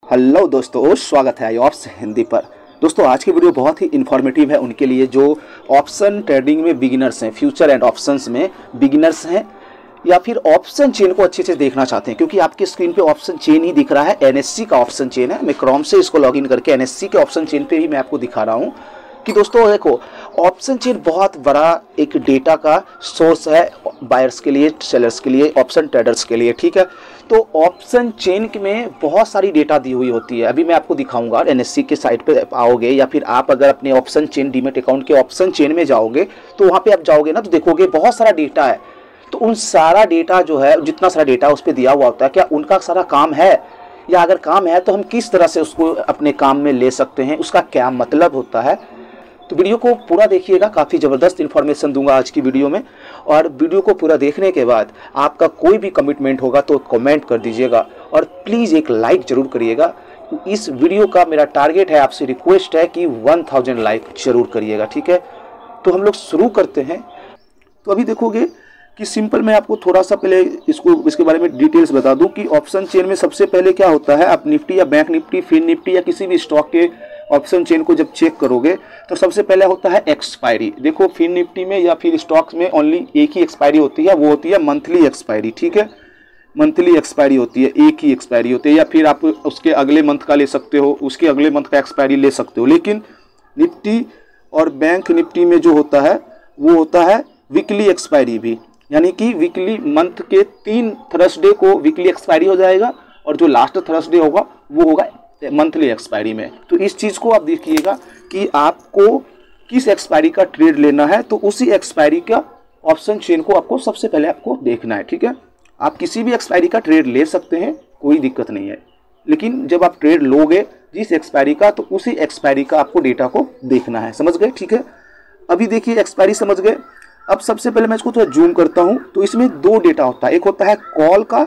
Hello दोस्तों, स्वागत है आईऑप्स हिंदी पर। दोस्तों आज की वीडियो बहुत ही इन्फॉर्मेटिव है उनके लिए जो ऑप्शन ट्रेडिंग में बिगिनर्स हैं, फ्यूचर एंड ऑप्शंस में बिगिनर्स हैं या फिर ऑप्शन चेन को अच्छे से देखना चाहते हैं। क्योंकि आपकी स्क्रीन पे ऑप्शन चेन ही दिख रहा है, एनएससी का ऑप्शन चेन है। मैं क्रोम से इसको लॉगिन करके एनएससी के ऑप्शन चेन पे ही मैं आपको दिखा रहा हूँ कि दोस्तों देखो, ऑप्शन चेन बहुत बड़ा एक डेटा का सोर्स है बायर्स के लिए, सेलर्स के लिए, ऑप्शन ट्रेडर्स के लिए। ठीक है, तो ऑप्शन चेन में बहुत सारी डेटा दी हुई होती है। अभी मैं आपको दिखाऊंगा, एनएससी के साइट पे आओगे या फिर आप अगर अपने ऑप्शन चेन डीमेट अकाउंट के ऑप्शन चेन में जाओगे तो वहाँ पे आप जाओगे ना तो देखोगे बहुत सारा डेटा है। तो उन सारा डेटा जो है, जितना सारा डेटा उस पर दिया हुआ होता है, क्या उनका सारा काम है, या अगर काम है तो हम किस तरह से उसको अपने काम में ले सकते हैं, उसका क्या मतलब होता है। तो वीडियो को पूरा देखिएगा, काफ़ी ज़बरदस्त इन्फॉर्मेशन दूंगा आज की वीडियो में। और वीडियो को पूरा देखने के बाद आपका कोई भी कमिटमेंट होगा तो कमेंट कर दीजिएगा और प्लीज़ एक लाइक ज़रूर करिएगा। इस वीडियो का मेरा टारगेट है, आपसे रिक्वेस्ट है कि 1000 लाइक ज़रूर करिएगा। ठीक है, तो हम लोग शुरू करते हैं। तो अभी देखोगे कि सिंपल मैं आपको थोड़ा सा पहले इसके बारे में डिटेल्स बता दूं कि ऑप्शन चेन में सबसे पहले क्या होता है। आप निफ्टी या बैंक निफ्टी, फिन निफ्टी या किसी भी स्टॉक के ऑप्शन चेन को जब चेक करोगे तो सबसे पहले होता है एक्सपायरी। देखो फिन निफ्टी में या फिर स्टॉक्स में ओनली एक ही एक्सपायरी होती है, वो होती है मंथली एक्सपायरी। ठीक है, मंथली एक्सपायरी होती है, एक ही एक्सपायरी होती है, या फिर आप उसके अगले मंथ का ले सकते हो, उसके अगले मंथ का एक्सपायरी ले सकते हो। लेकिन निफ्टी और बैंक निफ्टी में जो होता है वो होता है वीकली एक्सपायरी भी, यानी कि वीकली मंथ के 3 थर्सडे को वीकली एक्सपायरी हो जाएगा और जो लास्ट थर्सडे होगा वो होगा मंथली एक्सपायरी में। तो इस चीज़ को आप देखिएगा कि आपको किस एक्सपायरी का ट्रेड लेना है, तो उसी एक्सपायरी का ऑप्शन चेन को आपको सबसे पहले आपको देखना है। ठीक है, आप किसी भी एक्सपायरी का ट्रेड ले सकते हैं, कोई दिक्कत नहीं है, लेकिन जब आप ट्रेड लोगे जिस एक्सपायरी का, तो उसी एक्सपायरी का आपको डेटा को देखना है। समझ गए? ठीक है, अभी देखिए एक्सपायरी समझ गए। अब सबसे पहले मैं इसको थोड़ा जूम करता हूँ। तो इसमें 2 डेटा होता है, एक होता है कॉल का,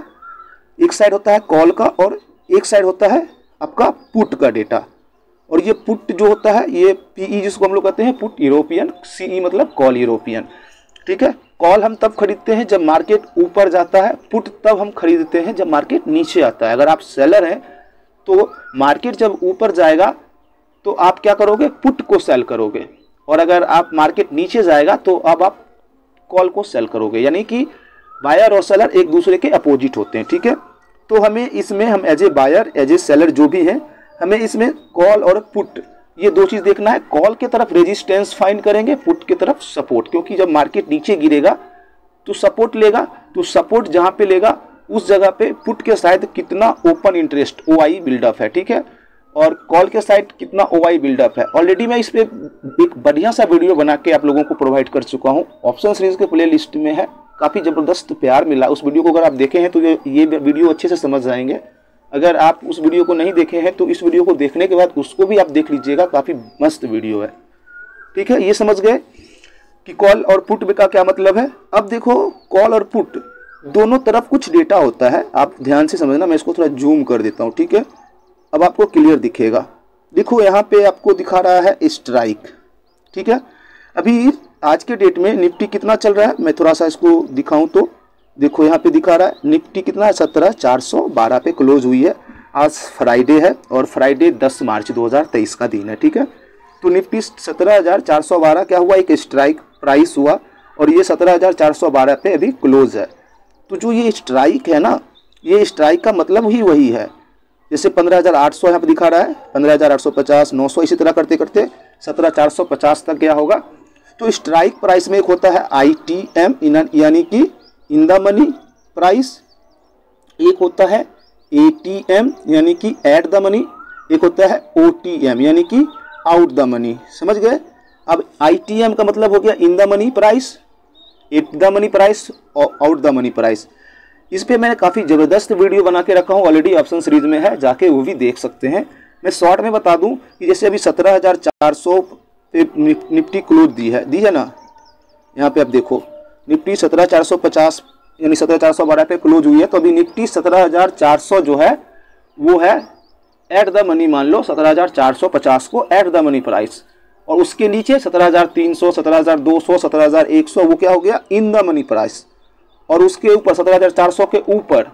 एक साइड होता है कॉल का और एक साइड होता है आपका पुट का डेटा। और ये पुट जो होता है, ये पीई जिसको हम लोग कहते हैं पुट यूरोपियन, सीई मतलब कॉल यूरोपियन। ठीक है, कॉल हम तब खरीदते हैं जब मार्केट ऊपर जाता है, पुट तब हम खरीदते हैं जब मार्केट नीचे आता है। अगर आप सेलर हैं तो मार्केट जब ऊपर जाएगा तो आप क्या करोगे, पुट को सेल करोगे, और अगर आप मार्केट नीचे जाएगा तो अब आप कॉल को सेल करोगे। यानी कि बायर और सेलर एक दूसरे के अपोजिट होते हैं। ठीक है, तो हमें इसमें हम as a buyer as a seller जो भी हैं, हमें इसमें कॉल और पुट ये 2 चीज़ देखना है। कॉल के तरफ रेजिस्टेंस फाइंड करेंगे, पुट के तरफ सपोर्ट, क्योंकि जब मार्केट नीचे गिरेगा तो सपोर्ट लेगा, तो सपोर्ट जहाँ पे लेगा उस जगह पे पुट के साइड कितना ओपन इंटरेस्ट OI बिल्डअप है। ठीक है, और कॉल के साइड कितना OI बिल्डअप है। ऑलरेडी मैं इस पर एक बढ़िया सा वीडियो बना के आप लोगों को प्रोवाइड कर चुका हूँ, ऑप्शन सीरीज के प्ले लिस्ट में है। काफ़ी ज़बरदस्त प्यार मिला उस वीडियो को, अगर आप देखे हैं तो ये वीडियो अच्छे से समझ जाएंगे। अगर आप उस वीडियो को नहीं देखे हैं तो इस वीडियो को देखने के बाद उसको भी आप देख लीजिएगा, काफ़ी मस्त वीडियो है। ठीक है, ये समझ गए कि कॉल और पुट का क्या मतलब है। अब देखो, कॉल और पुट दोनों तरफ कुछ डेटा होता है, आप ध्यान से समझना। मैं इसको थोड़ा जूम कर देता हूँ। ठीक है, अब आपको क्लियर दिखेगा। देखो यहाँ पे आपको दिखा रहा है स्ट्राइक। ठीक है, अभी आज के डेट में निफ्टी कितना चल रहा है, मैं थोड़ा सा इसको दिखाऊं तो देखो यहाँ पे दिखा रहा है निफ्टी कितना है, 17,412 पे क्लोज हुई है। आज फ्राइडे है और फ्राइडे 10 मार्च 2023 का दिन है। ठीक है, तो निफ्टी 17,412 क्या हुआ, एक स्ट्राइक प्राइस हुआ और ये 17,412 पे अभी क्लोज है। तो जो ये स्ट्राइक है ना, ये स्ट्राइक का मतलब ही वही है। जैसे 15,800 यहाँ पे दिखा रहा है, 15,850, 900, इसी तरह करते करते 17,450 तक गया होगा। तो स्ट्राइक प्राइस में एक होता है ITM यानी कि इन द मनी प्राइस, एक होता है ATM यानी कि एट द मनी, एक होता है OTM यानी कि आउट द मनी। समझ गए? अब ITM का मतलब हो गया in the money price, at the money price और आउट द मनी प्राइस। इस पे मैंने काफ़ी ज़बरदस्त वीडियो बना के रखा हूँ, ऑलरेडी ऑप्शन सीरीज में है, जाके वो भी देख सकते हैं। मैं शॉर्ट में बता दूं कि जैसे अभी 17,400 पे निफ्टी क्लोज दी है ना, यहाँ पे आप देखो निफ्टी 17,450 यानी 17,412 पे क्लोज हुई है। तो अभी निफ्टी 17,400 जो है वो है एट द मनी, मान लो 17,450 को एट द मनी प्राइस, और उसके नीचे 17,300, 17,200, 17,100 वो क्या हो गया इन द मनी प्राइस, और उसके ऊपर 17,400 के ऊपर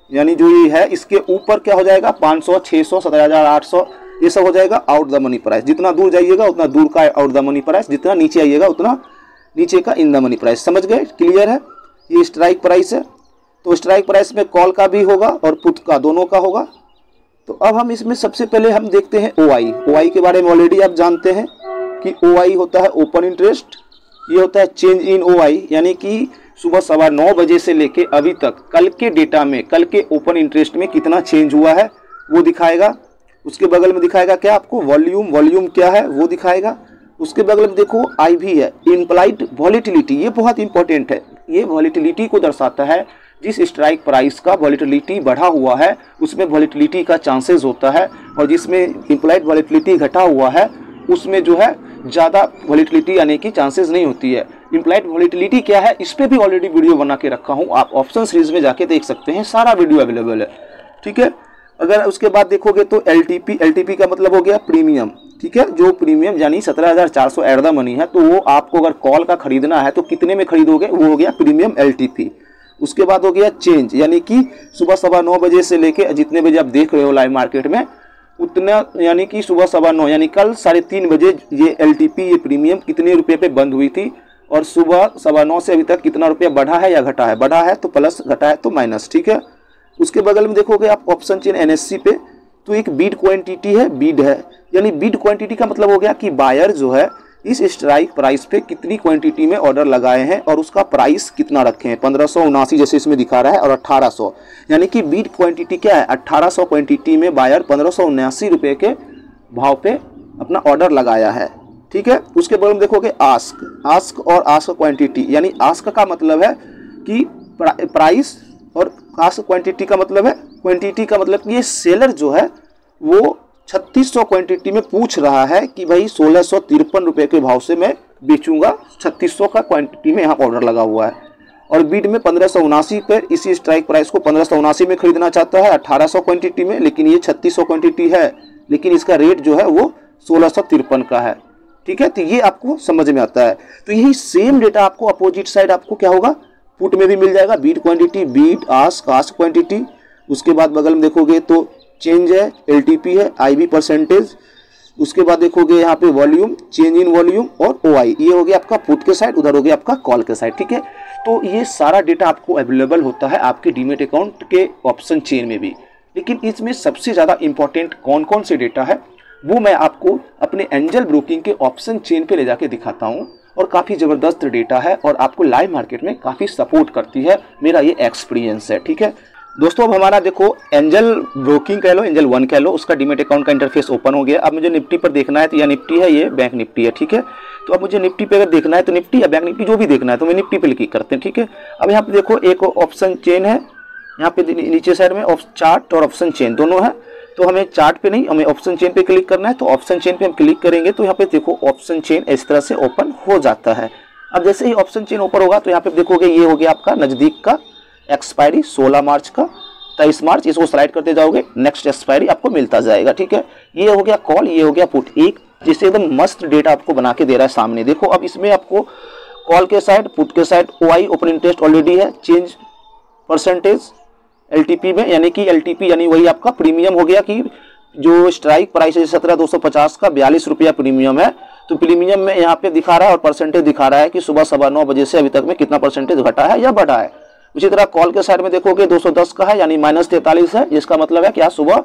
यानी जो ये है इसके ऊपर क्या हो जाएगा 500, 600, 17,000, 800 ये सब हो जाएगा आउट द मनी प्राइस। जितना दूर जाइएगा उतना दूर का आउट द मनी प्राइस, जितना नीचे आइएगा उतना नीचे का इन द मनी प्राइस। समझ गए? क्लियर है? ये स्ट्राइक प्राइस है। तो स्ट्राइक प्राइस में कॉल का भी होगा और पुट का, दोनों का होगा। तो अब हम इसमें सबसे पहले हम देखते हैं OI। OI के बारे में ऑलरेडी आप जानते हैं कि OI होता है ओपन इंटरेस्ट, ये होता है चेंज इन OI, यानी कि सुबह 9:15 बजे से लेके अभी तक कल के डेटा में, कल के ओपन इंटरेस्ट में कितना चेंज हुआ है वो दिखाएगा। उसके बगल में दिखाएगा क्या आपको वॉल्यूम, वॉल्यूम क्या है वो दिखाएगा। उसके बगल में देखो IV है, इम्प्लाइड वॉलेटिलिटी, ये बहुत इंपॉर्टेंट है। ये वॉलेटिलिटी को दर्शाता है जिस स्ट्राइक प्राइस का वॉलेटिलिटी बढ़ा हुआ है उसमें वॉलेटिलिटी का चांसेस होता है, और जिसमें इम्प्लाइड वॉलेटिलिटी घटा हुआ है उसमें जो है ज़्यादा वॉलेटिलिटी आने की चांसेस नहीं होती है। इम्प्लाइड वॉलेटिलिटी क्या है इस पर भी ऑलरेडी वीडियो बना के रखा हूँ, आप ऑप्शन सीरीज में जाके देख सकते हैं, सारा वीडियो अवेलेबल है। ठीक है। अगर उसके बाद देखोगे तो LTP का मतलब हो गया प्रीमियम। ठीक है, जो प्रीमियम यानी 17,400 एट द मनी है, तो वो आपको अगर कॉल का खरीदना है तो कितने में खरीदोगे, वो हो गया प्रीमियम LTP। उसके बाद हो गया चेंज, यानी कि सुबह 9:15 बजे से लेके जितने बजे आप देख रहे हो लाइव मार्केट में उतना, यानी कि सुबह 9:15 यानी कल 3:30 बजे ये LTP ये प्रीमियम कितने रुपए पे बंद हुई थी, और सुबह 9:15 से अभी तक कितना रुपया बढ़ा है या घटा है, बढ़ा है तो प्लस, घटा है तो माइनस। ठीक है। उसके बगल में देखोगे आप ऑप्शन चेन NSE पे, तो एक बीड क्वांटिटी है, बीड है, यानी बीड क्वांटिटी का मतलब हो गया कि बायर जो है इस स्ट्राइक प्राइस पे कितनी क्वांटिटी में ऑर्डर लगाए हैं और उसका प्राइस कितना रखे हैं, 1579 जैसे इसमें दिखा रहा है और 1800, यानी कि बीड क्वांटिटी क्या है 1800 क्वांटिटी में बायर 1579 रुपये के भाव पे अपना ऑर्डर लगाया है। ठीक है। उसके बगल में देखोगे आस्क और आस्क क्वांटिटी, यानी आस्क का मतलब है कि प्राइस और आस्क क्वांटिटी का मतलब है, क्वांटिटी का मतलब कि ये सेलर जो है वो 3600 क्वांटिटी में पूछ रहा है कि भाई 1653 रुपये के भाव से मैं बेचूंगा, 3600 का क्वांटिटी में यहाँ ऑर्डर लगा हुआ है, और बीड में 1579 पर इसी स्ट्राइक प्राइस को 1579 में खरीदना चाहता है 1800 क्वांटिटी में, लेकिन ये 3600 क्वांटिटी है, लेकिन इसका रेट जो है वो 1653 का है। ठीक है। तो ये आपको समझ में आता है। तो यही सेम डेटा आपको अपोजिट साइड आपको क्या होगा पुट में भी मिल जाएगा, bid quantity, bid ask, ask quantity. उसके बाद बगल में देखोगे तो चेंज है, LTP है, IV परसेंटेज। उसके बाद देखोगे यहाँ पे वॉल्यूम, चेंज इन वॉल्यूम और OI, ये हो गया आपका पुट के साइड, उधर हो गया आपका कॉल के साइड। ठीक है। तो ये सारा डेटा आपको अवेलेबल होता है आपके डीमेट अकाउंट के ऑप्शन चेन में भी, लेकिन इसमें सबसे ज़्यादा इंपॉर्टेंट कौन कौन से डेटा है वो मैं आपको अपने एंजल ब्रोकिंग के ऑप्शन चेन पे ले जाके दिखाता हूँ, और काफ़ी ज़बरदस्त डेटा है और आपको लाइव मार्केट में काफ़ी सपोर्ट करती है, मेरा ये एक्सपीरियंस है। ठीक है दोस्तों, अब हमारा देखो एंजल ब्रोकिंग कह लो, एंजल 1 कह लो, उसका डीमेट अकाउंट का इंटरफेस ओपन हो गया। अब मुझे निफ्टी पर देखना है तो यह निफ्टी है, ये बैंक निफ्टी है। ठीक है। तो अब मुझे निफ्टी पे अगर देखना है तो निफ्टी या बैंक निफ्टी जो भी देखना है तो मैं निफ्टी पे क्लिक करते हैं। ठीक है। अब यहाँ पे देखो एक ऑप्शन चेन है, यहाँ पे नीचे साइड में चार्ट और ऑप्शन चेन दोनों है, तो हमें चार्ट पे नहीं, हमें ऑप्शन चेन पे क्लिक करना है। तो ऑप्शन चेन पे हम क्लिक करेंगे तो यहाँ पे देखो ऑप्शन चेन इस तरह से ओपन हो जाता है। अब जैसे ही ऑप्शन चेन ओपन होगा तो यहाँ पे देखोगे ये हो गया आपका नज़दीक का एक्सपायरी 16 मार्च का, 23 मार्च, इसको स्लाइड करते जाओगे नेक्स्ट एक्सपायरी आपको मिलता जाएगा। ठीक है। ये हो गया कॉल, ये हो गया पुट, एक जिससे एकदम मस्त डेटा आपको बना के दे रहा है सामने। देखो अब इसमें आपको कॉल के साइड, पुट के side OI open interest already है, चेंज परसेंटेज LTP में, यानी कि LTP यानी वही आपका प्रीमियम हो गया कि जो स्ट्राइक प्राइस है 17,250 का 42 रुपया प्रीमियम है, तो प्रीमियम में यहाँ पे दिखा रहा है और परसेंटेज दिखा रहा है कि सुबह 9:15 बजे से अभी तक में कितना परसेंटेज घटा है या बढ़ा है। उसी तरह कॉल के साइड में देखोगे 210 का है, यानी -43 है, जिसका मतलब है क्या सुबह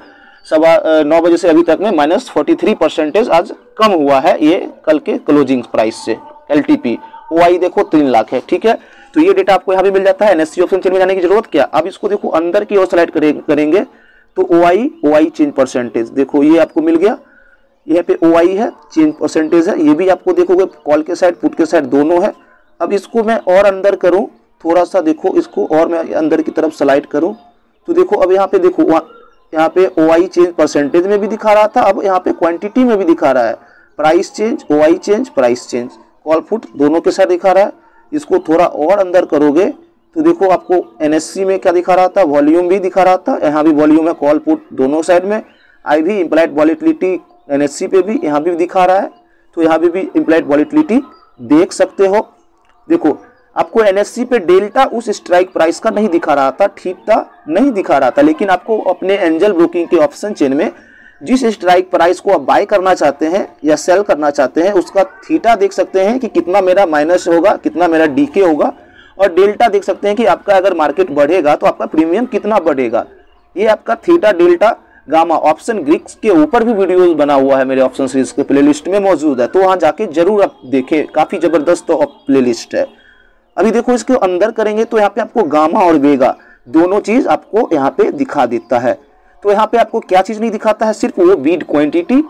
9:15 बजे से अभी तक में -43% आज कम हुआ है ये कल के क्लोजिंग प्राइस से। LTP OI देखो 3 लाख है। ठीक है। तो ये डेटा आपको यहाँ भी मिल जाता है, NSE ऑप्शन चेन में जाने की जरूरत क्या। अब इसको देखो अंदर की ओर स्लाइड करेंगे तो OI चेंज परसेंटेज देखो ये आपको मिल गया, यहाँ पे OI है, चेंज परसेंटेज है, ये भी आपको देखोगे कॉल के साइड पुट के साइड दोनों है। अब इसको मैं और अंदर करूँ थोड़ा सा, देखो इसको और मैं अंदर की तरफ स्लाइड करूँ तो देखो अब यहाँ पे देखो यहाँ पे OI चेंज परसेंटेज में भी दिखा रहा था, अब यहाँ पे क्वांटिटी में भी दिखा रहा है, price change, OI change, price change, call put दोनों के साथ दिखा रहा है। इसको थोड़ा और अंदर करोगे तो देखो आपको NSE में क्या दिखा रहा था, वॉल्यूम भी दिखा रहा था, यहाँ भी वॉल्यूम है, कॉल पुट दोनों साइड में, IV इम्प्लाइड वॉलेटिलिटी NSE पे भी यहाँ भी दिखा रहा है, तो यहाँ भी इम्प्लाइड वॉलेटिलिटी देख सकते हो। देखो आपको एनएससी पे डेल्टा उस स्ट्राइक प्राइस का नहीं दिखा रहा था, थीटा नहीं दिखा रहा था, लेकिन आपको अपने एंजल ब्रोकिंग के ऑप्शन चेन में जिस स्ट्राइक प्राइस को आप बाय करना चाहते हैं या सेल करना चाहते हैं उसका थीटा देख सकते हैं कि कितना मेरा माइनस होगा, कितना मेरा डीके होगा, और डेल्टा देख सकते हैं कि आपका अगर मार्केट बढ़ेगा तो आपका प्रीमियम कितना बढ़ेगा। ये आपका theta delta gamma option Greeks के ऊपर भी वीडियोस बना हुआ है, मेरे ऑप्शन सीरीज के प्लेलिस्ट में मौजूद है, तो वहां जाके जरूर आप देखें, काफी जबरदस्त प्लेलिस्ट है। अभी देखो इसके अंदर करेंगे तो यहाँ पे आपको गामा और वेगा दोनों चीज आपको यहाँ पे दिखा देता है। तो यहाँ पे आपको क्या चीज नहीं दिखाता है, सिर्फ वो बीड क्वांटिटी,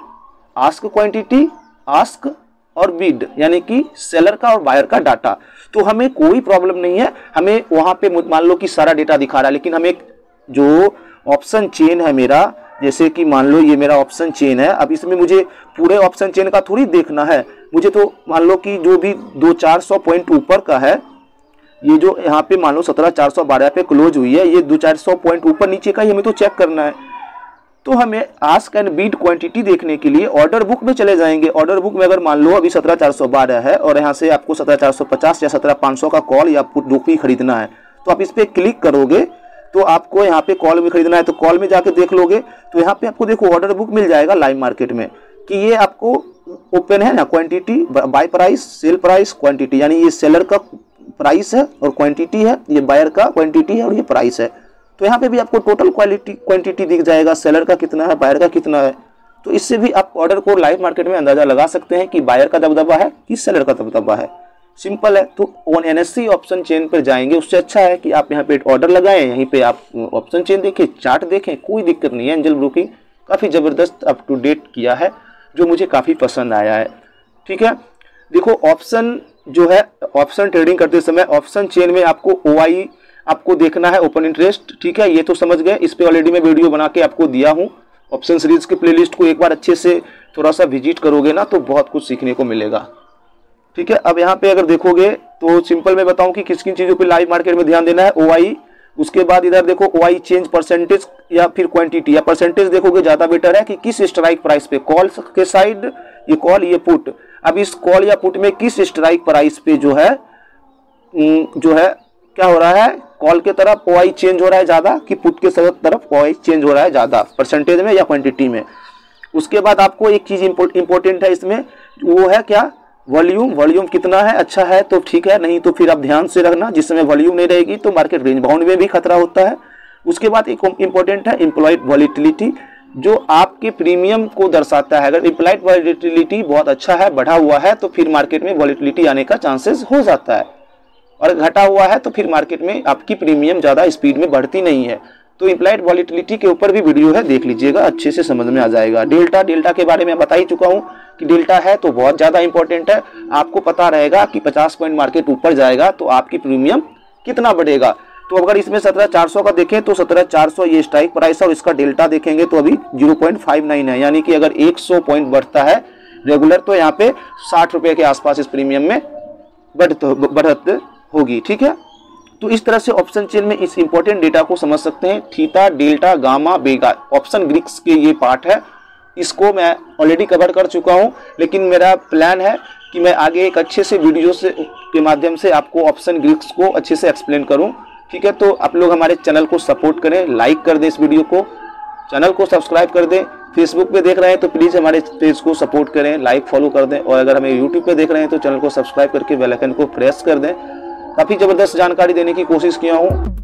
आस्क और बीड, यानी कि सेलर का और बायर का डाटा। तो हमें कोई प्रॉब्लम नहीं है, हमें वहां पे मान लो कि सारा डेटा दिखा रहा है, लेकिन हमें जो ऑप्शन चेन है मेरा, जैसे कि मान लो ये मेरा ऑप्शन चेन है, अब इसमें मुझे पूरे ऑप्शन चेन का थोड़ी देखना है, मुझे तो मान लो कि जो भी 200-400 पॉइंट ऊपर का है, ये जो यहाँ पे मान लो 17,412 पे क्लोज हुई है, ये 200-400 पॉइंट ऊपर नीचे का ही हमें तो चेक करना है। तो हमें आस्क एंड बीड क्वांटिटी देखने के लिए ऑर्डर बुक में चले जाएंगे। ऑर्डर बुक में अगर मान लो अभी 17,412 है और यहाँ से आपको 17,450 या 17,500 का कॉल या पुट जो भी खरीदना है, तो आप इस पर क्लिक करोगे तो आपको यहाँ पे कॉल में खरीदना है, तो कॉल में जाके देख लोगे तो यहाँ पे आपको देखो ऑर्डर बुक मिल जाएगा लाइव मार्केट में कि ये आपको ओपन है ना, quantity, buy price, sell price, quantity, यानी ये सेलर का प्राइस है और क्वांटिटी है, ये बायर का क्वांटिटी है और ये प्राइस है। तो यहाँ पे भी आपको टोटल क्वांटिटी दिख जाएगा, सेलर का कितना है, बायर का कितना है। तो इससे भी आप ऑर्डर को लाइव मार्केट में अंदाजा लगा सकते हैं कि बायर का दबदबा है कि सेलर का दबदबा है। सिंपल है। तो ऑन एनएससी ऑप्शन चेन पर जाएंगे, उससे अच्छा है कि आप यहाँ पे ऑर्डर लगाएं, यहीं पे आप ऑप्शन चेन देखें, चार्ट देखें, कोई दिक्कत नहीं है। एंजल ब्रोकिंग काफ़ी ज़बरदस्त अप टू डेट किया है, जो मुझे काफ़ी पसंद आया है। ठीक है, देखो ऑप्शन जो है, ऑप्शन ट्रेडिंग करते समय ऑप्शन चेन में आपको OI आपको देखना है, ओपन इंटरेस्ट। ठीक है, ये तो समझ गए, इस पर ऑलरेडी मैं वीडियो बना के आपको दिया हूँ। ऑप्शन सीरीज के प्लेलिस्ट को एक बार अच्छे से थोड़ा सा विजिट करोगे ना तो बहुत कुछ सीखने को मिलेगा। ठीक है, अब यहाँ पे अगर देखोगे तो सिंपल मैं बताऊं कि किस किन चीज़ों पे लाइव मार्केट में ध्यान देना है। OI, उसके बाद इधर देखो OI चेंज परसेंटेज या फिर क्वांटिटी या परसेंटेज देखोगे ज़्यादा बेटर है कि किस स्ट्राइक प्राइस पे, कॉल के साइड ये कॉल ये पुट, अब इस कॉल या पुट में किस स्ट्राइक प्राइस पे जो है क्या हो रहा है, कॉल के तरफ OI चेंज हो रहा है ज़्यादा कि पुट के तरफ OI चेंज हो रहा है ज़्यादा, परसेंटेज में या क्वांटिटी में। उसके बाद आपको एक चीज़ इंपॉर्टेंट है इसमें, वो है क्या, वॉल्यूम कितना है, अच्छा है तो ठीक है, नहीं तो फिर आप ध्यान से रखना, जिस समय वॉल्यूम नहीं रहेगी तो मार्केट रेंज बाउंड में भी खतरा होता है। उसके बाद एक इंपॉर्टेंट है इम्प्लॉयड वॉलिटिलिटी, जो आपके प्रीमियम को दर्शाता है। अगर इम्प्लॉयड वॉलिटिलिटी बहुत अच्छा है, बढ़ा हुआ है, तो फिर मार्केट में वॉलिटिलिटी आने का चांसेस हो जाता है, और घटा हुआ है तो फिर मार्केट में आपकी प्रीमियम ज़्यादा स्पीड में बढ़ती नहीं है। तो इम्प्लॉयड वॉलिटिलिटी के ऊपर भी वीडियो है, देख लीजिएगा, अच्छे से समझ में आ जाएगा। डेल्टा के बारे में बता ही चुका हूँ कि डेल्टा है तो बहुत ज़्यादा इंपॉर्टेंट है। आपको पता रहेगा कि 50 पॉइंट मार्केट ऊपर जाएगा तो आपकी प्रीमियम कितना बढ़ेगा। तो अगर इसमें 17,400 का देखें तो 17,400 ये स्ट्राइक प्राइस है, और इसका डेल्टा देखेंगे तो अभी 0.59 है, यानी कि अगर 100 पॉइंट बढ़ता है रेगुलर तो यहाँ पे 60 रुपये के आसपास इस प्रीमियम में बढ़त होगी। ठीक है, तो इस तरह से ऑप्शन चेन में इस इंपॉर्टेंट डेटा को समझ सकते हैं। Theta, delta, gamma, vega option Greeks के ये पार्ट है, इसको मैं ऑलरेडी कवर कर चुका हूं, लेकिन मेरा प्लान है कि मैं आगे एक अच्छे से वीडियो के माध्यम से आपको ऑप्शन ग्रीक्स को अच्छे से एक्सप्लेन करूं। ठीक है, तो आप लोग हमारे चैनल को सपोर्ट करें, लाइक कर दें इस वीडियो को, चैनल को सब्सक्राइब कर दें। फेसबुक पे देख रहे हैं तो प्लीज़ हमारे पेज को सपोर्ट करें, लाइक फॉलो कर दें, और अगर हमें यूट्यूब पे देख रहे हैं तो चैनल को सब्सक्राइब करके बेल आइकन को प्रेस कर दें। काफ़ी ज़बरदस्त जानकारी देने की कोशिश किया हूँ।